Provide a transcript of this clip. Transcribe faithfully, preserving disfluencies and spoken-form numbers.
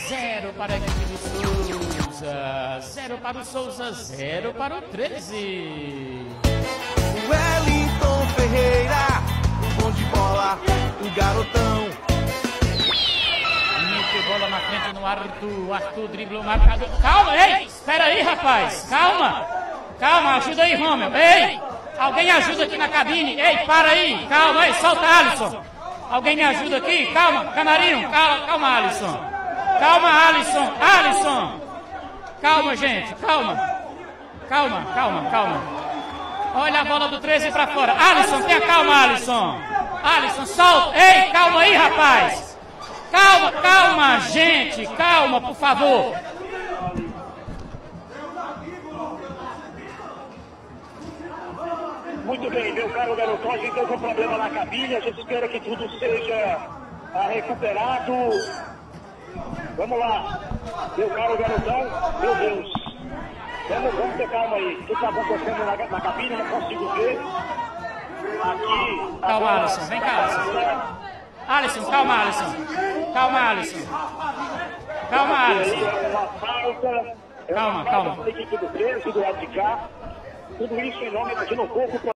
zero para a equipe de Souza, zero para o Souza, zero para o treze. Wellington Ferreira, um bom de bola, um garotão. Meteu bola na frente no Arthur, Arthur driblou o marcador. Calma, ei, espera aí, rapaz, calma, calma, ajuda aí, Romeu, ei, alguém ajuda aqui na cabine, ei, para aí, calma aí, solta Alisson. Alguém me ajuda aqui, calma, Canarinho, calma, calma, Alisson, calma, Alisson, Alisson, calma, gente, calma, calma, calma, calma. Olha a bola do treze pra fora. Alisson, tenha calma, Alisson. Alisson, solta. Ei, calma aí, rapaz. Calma, calma, gente. Calma, por favor. Muito bem, meu caro garotão, a gente teve um problema na cabine, a gente espera que tudo seja ah, recuperado. Vamos lá, meu caro garotão, meu Deus. Vamos, vamos ter calma aí. O que está acontecendo na, na cabine? Não consigo ver. Aqui. Calma, Alisson. Vem cá, Alisson. Alisson, calma, Alisson. Calma, Alisson. Calma, Alisson. É uma falta. É calma, uma calma. Falta da equipe do treze, do lado de cá. Tudo isso em nome de um pouco.